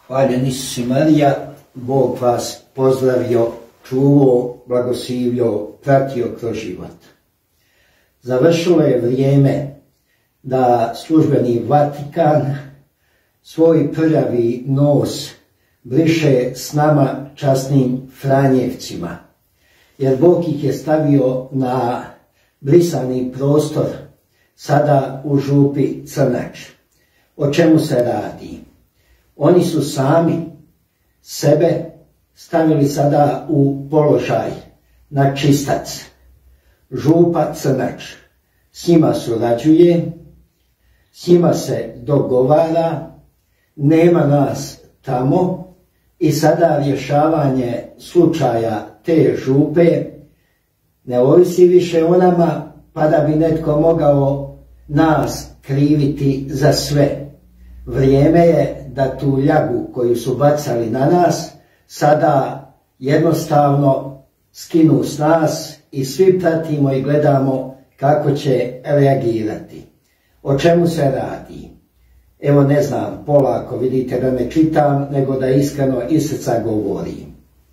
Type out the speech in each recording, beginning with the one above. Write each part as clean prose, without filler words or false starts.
Hvaljeni si Marija, Bog vas pozdravio, čuvao, blagoslivio, pratio kroz život. Završilo je vrijeme da službeni Vatikan svoj prljavi nos briše s nama časnim Franjevcima, jer Bog ih je stavio na brisani prostor, sada u župi Crnač. O čemu se radi? Oni su sami sebe stavili sada u položaj na čistac. Župa Crnač s njima surađuje, s njima se dogovara, nema nas tamo i sada rješavanje slučaja te župe ne ovisi više o nama, pa da bi netko mogao nas kriviti za sve. Vrijeme je da tu ljagu koju su bacali na nas sada jednostavno skinu s nas i svi pratimo i gledamo kako će reagirati. O čemu se radi? Evo ne znam, polako vidite da ne čitam, nego da iskreno iz srca govorim.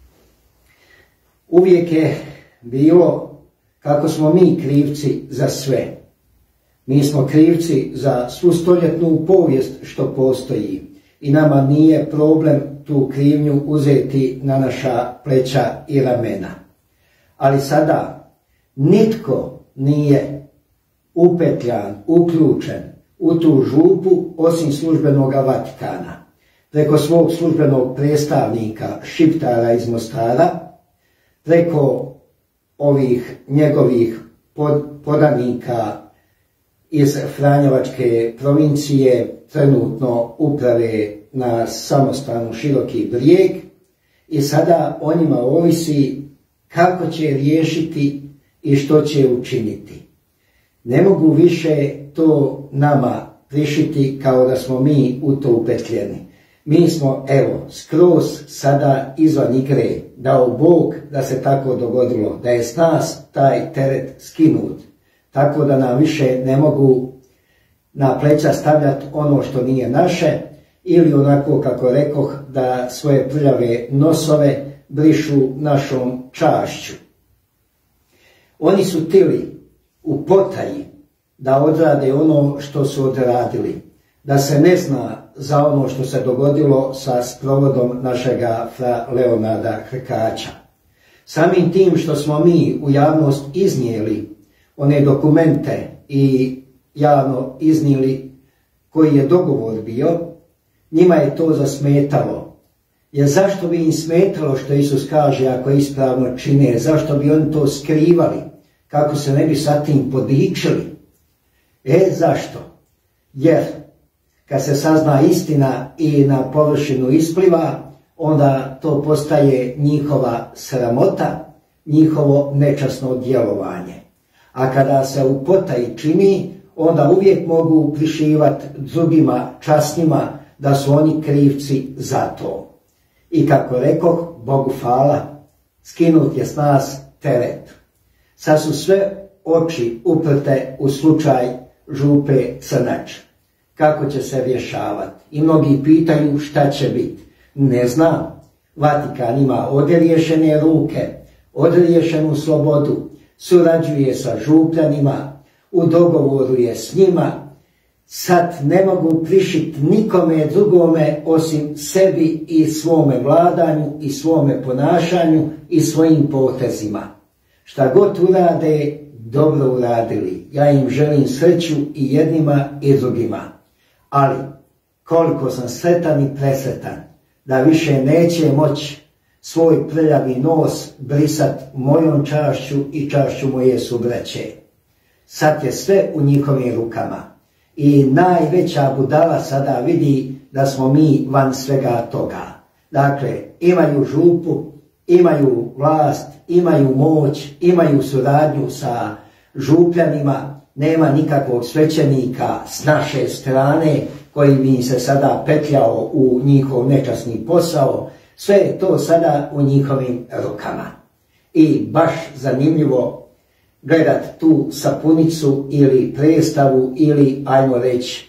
Uvijek je bilo kako smo mi krivci za sve. Mi smo krivci za svu stoljetnu povijest što postoji i nama nije problem tu krivnju uzeti na naša pleća i ramena. Ali sada nitko nije upetljan, uključen u tu župu osim službenog Vatikana. Preko svog službenog predstavnika Šiptara iz Mostara, preko ovih njegovih podanika iz Franjevačke provincije, trenutno uprave na samostanu Široki Brijeg, i sada o njima ovisi kako će riješiti i što će učiniti. Ne mogu više to nama prišiti kao da smo mi u to upetljeni. Mi smo, evo, skroz sada izvan igre, dao Bog da se tako dogodilo, da je s nas taj teret skinut, tako da nam više ne mogu na pleća stavljati ono što nije naše, ili onako kako rekoh, da svoje prljave nosove brišu našom čašću. Oni su tili u potaji da odrade ono što su odradili, da se ne zna za ono što se dogodilo sa sprovodom našega fra Leonarda Hrkača. Samim tim što smo mi u javnost iznijeli one dokumente i javno iznijeli koji je dogovor bio, njima je to zasmetalo. Jer zašto bi im smetalo što Isus kaže ako ispravno čine, zašto bi oni to skrivali, kako se ne bi sa tim podičili? Zašto? Jer kad se sazna istina i na površinu ispliva, onda to postaje njihova sramota, njihovo nečasno djelovanje. A kada se u potaji čini, onda uvijek mogu prišivati drugima časnima da su oni krivci za to. I kako rekoh, Bogu hvala, skinut je s nas teret. Sad su sve oči uprte u slučaj župe Crnač. Kako će se rješavati? I mnogi pitaju šta će biti. Ne znam. Vatikan ima odriješene ruke, odriješenu slobodu, surađuje sa župljanima, u dogovoru je s njima. Sad ne mogu prišiti nikome drugome osim sebi i svome vladanju i svome ponašanju i svojim potezima. Šta god urade, dobro uradili. Ja im želim sreću i jednima i drugima. Ali koliko sam sretan i presretan da više neće moći svoj prljavi nos brisat mojom čašću i čašću moje subraće. Sad je sve u njihovim rukama. I najveća budala sada vidi da smo mi van svega toga. Dakle, imaju župu, imaju vlast, imaju moć, imaju suradnju sa župljanima, nema nikakvog svećenika s naše strane koji bi im se sada petljao u njihov nečasni posao. Sve je to sada u njihovim rukama. I baš zanimljivo gledat tu sapunicu ili predstavu ili, ajmo reći,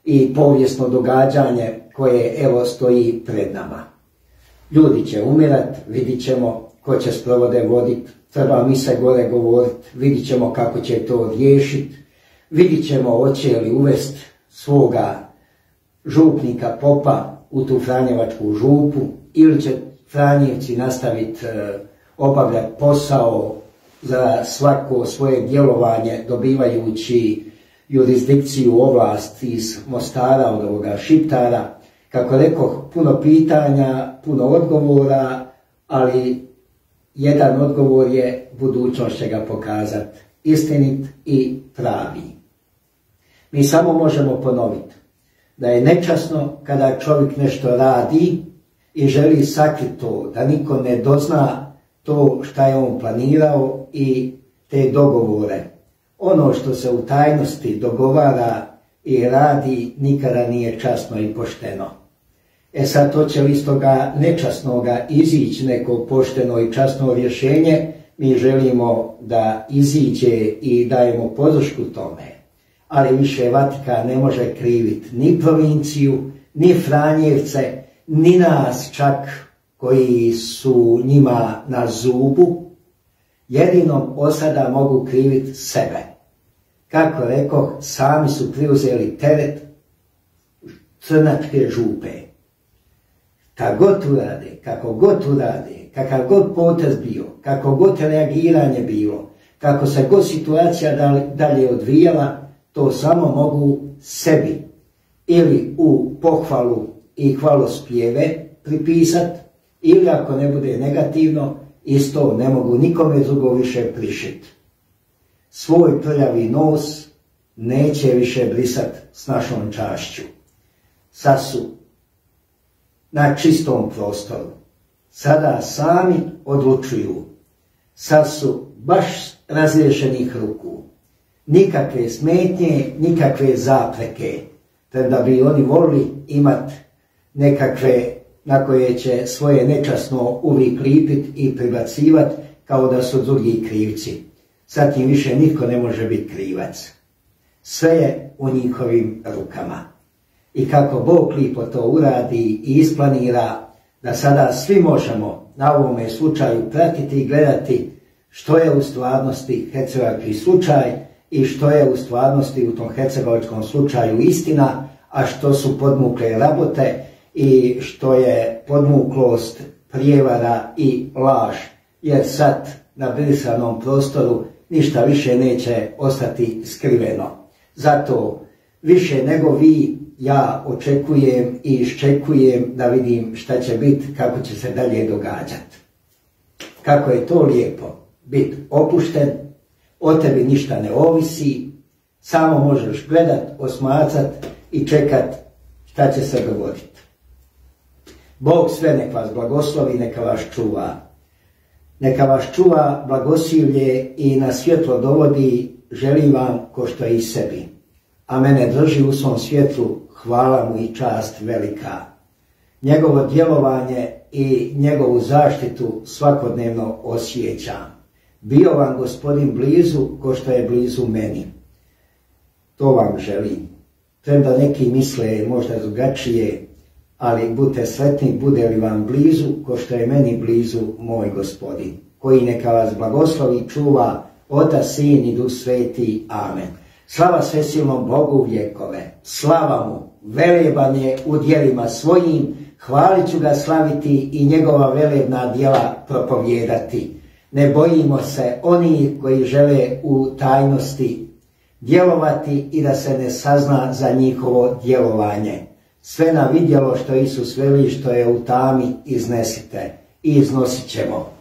i povijesno događanje koje evo stoji pred nama. Ljudi će umirat, vidit ćemo ko će sprovode voditi, treba mi se gore govoriti, vidit ćemo kako će to riješiti, vidit ćemo hoće li uvest svoga župnika popa u tu Franjevačku župu ili će Franjevci nastaviti obavljati posao za svako svoje djelovanje dobivajući jurisdikciju, ovlast iz Mostara od ovoga Šiptara. Kako rekoh, puno pitanja, puno odgovora, ali jedan odgovor je budućnost će ga pokazati istinit i pravi. Mi samo možemo ponoviti da je nečasno kada čovjek nešto radi i želi sakriti to, da niko ne dozna to šta je on planirao i te dogovore. Ono što se u tajnosti dogovara i radi nikada nije časno i pošteno. Sad to će li iz toga nečasnoga izići neko pošteno i časno rješenje, mi želimo da iziđe i dajemo podršku tome. Ali više Vatikan ne može kriviti ni provinciju, ni Franjevce, ni nas čak koji su njima na zubu. Jedino od sada mogu kriviti sebe. Kako rekoh, sami su preuzeli teret Crnačke župe. Kad god urade, kako god urade, kakav god potez bio, kako god reagiranje bilo, kako se god situacija dalje odvijala, to samo mogu sebi ili u pohvalu i hvalospjeve pripisati, ili ako ne bude negativno, isto ne mogu nikome drugo više prišiti. Svoj prljavi nos neće više brisati s našom čašću. Sad su na čistom prostoru. Sada sami odlučuju. Sad su baš razriješenih ruku. Nikakve smetnje, nikakve zapreke. Da bi oni volili imati nekakve na koje će svoje nečasno uvijek lipiti i pribacivati kao da su drugi krivci. Sad im više nitko ne može biti krivac. Sve je u njihovim rukama. I kako Bog lipo to uradi i isplanira, da sada svi možemo na ovome slučaju pratiti i gledati što je u stvarnosti hercegovački slučaj i što je u stvarnosti u tom hercegovačkom slučaju istina, a što su podmukle rabote i što je podmuklost, prijevara i laž, jer sad na brisanom prostoru ništa više neće ostati skriveno. Zato više nego vi, ja očekujem i iščekujem da vidim šta će biti, kako će se dalje događati. Kako je to lijepo biti opušten, o tebi ništa ne ovisi, samo možeš gledat, osmacat i čekat šta će se dogoditi. Bog sve nek vas blagoslovi, neka vas čuva. Neka vas čuva blagosilje i na svjetlo dovodi, želim vam ko što i sebi. A mene drži u svom svjetlu, hvala mu i čast velika. Njegovo djelovanje i njegovu zaštitu svakodnevno osjećam. Bio vam Gospodin blizu ko što je blizu meni. To vam želim. Premda neki misle možda drugačije, ali budite sretni bude li vam blizu ko što je meni blizu moj Gospodin, koji neka vas blagoslovi, čuva, Otac, Sin i Duh Sveti. Amen. Slava svesilnom Bogu vjekove, slava mu, veleban je u djelima svojim, hvalit ću ga slaviti i njegova velebna djela propovijedati. Ne bojimo se oni koji žele u tajnosti djelovati i da se ne sazna za njihovo djelovanje. Sve na vidjelo što Isus veli, što je u tami, iznesite i iznosit ćemo.